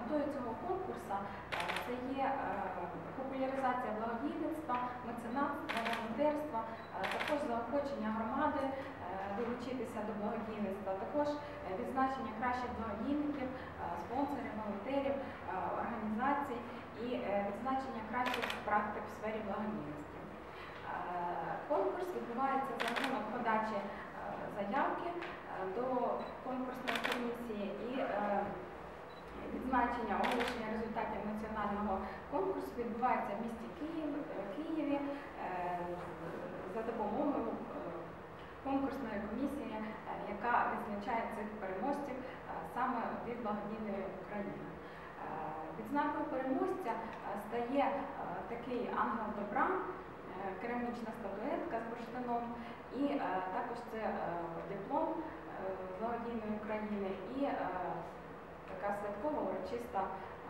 Метою цього конкурсу це є популяризація благодійництва, меценатства, волонтерства, також заохочення громади долучитися до благодійництва, також відзначення кращих благодійників, спонсорів, волонтерів, організацій і відзначення кращих практик в сфері благодійності. Конкурс відбувається за рахунок подачі заявки до конкурсної комісії і відзначення оголошення результатів національного конкурсу відбувається в місті Києві за допомогою конкурсної комісії, яка визначає цих переможців саме від благодійної України. Відзнакою переможця стає такий ангел добра, керамічна статуетка з бурштином, і також це диплом благодійної України і така святкова урочиста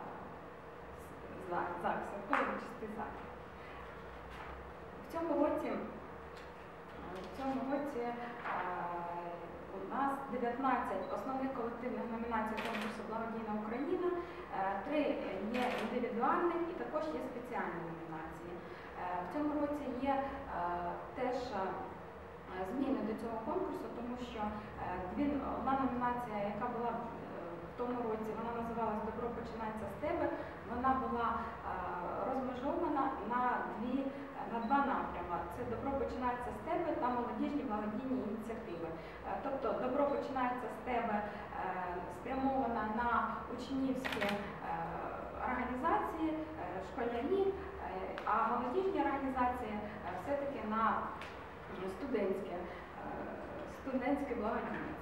святковий урочистий захід. В цьому році у нас 19 основних колективних номінацій конкурсу «Благодійна Україна», 3 є індивідуальних і також є спеціальні номінації. В цьому році є теж зміни до цього конкурсу, тому що одна номінація, яка була в тому році, вона називалась «Добро починається з тебе», вона була розмежована на два напрями. Це «Добро починається з тебе» та молодіжні благодійні ініціативи. Тобто «Добро починається з тебе» спрямована на учнівські організації, школярі, а молодіжні організації все-таки на студентське благодійництво.